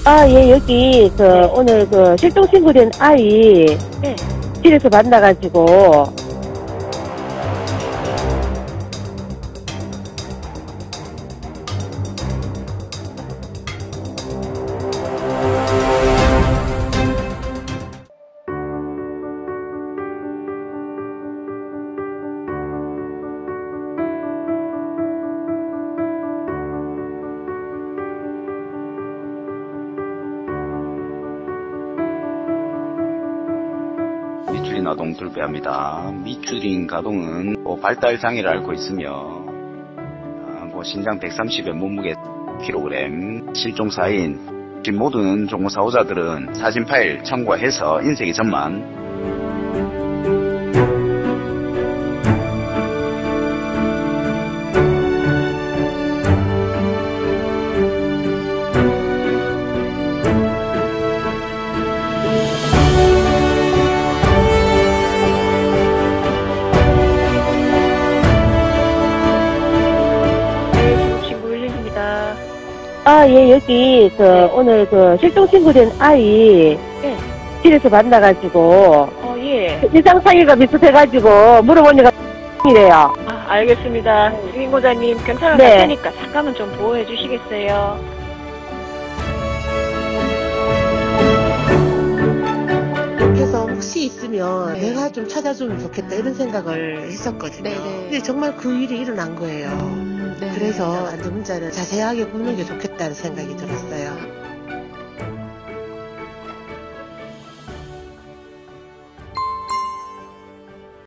아, 예, 여기, 오늘 실종 신고된 아이, 네. 길에서 만나가지고, 밑줄인 아동 돌배합니다. 밑줄인 가동은 발달 장애를 앓고 있으며 신장 130에 몸무게 kg, 실종사인 모든 종무사고자들은 사진 파일 참고해서 인쇄기 전만 아, 예, 여기, 오늘 실종 신고된 아이, 네. 길에서 만나가지고, 예. 일상 사기가 비슷해가지고, 물어보니까 이래요. 아, 알겠습니다. 주인고자님, 경찰관 네. 갈 테니까 잠깐만 좀 보호해 주시겠어요? 그래서 혹시 있으면 내가 좀 찾아주면 좋겠다 이런 생각을 했었거든요. 네네. 근데 정말 그 일이 일어난 거예요. 네. 그래서 안전문자는 자세하게 굽는 게 좋겠다는 생각이 들었어요.